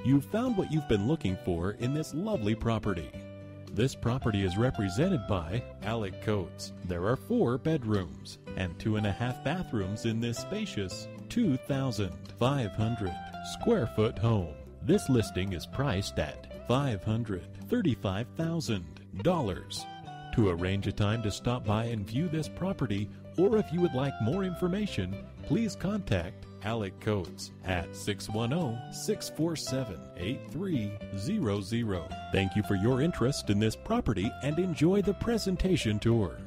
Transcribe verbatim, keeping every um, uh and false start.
You've found what you've been looking for in this lovely property. This property is represented by Alec Coates. There are four bedrooms and two and a half bathrooms in this spacious two thousand five hundred square foot home. This listing is priced at five hundred thirty-five thousand dollars. To arrange a time to stop by and view this property, or if you would like more information, please contact Alec Coates at six one zero, six four seven, eight three zero zero. Thank you for your interest in this property and enjoy the presentation tour.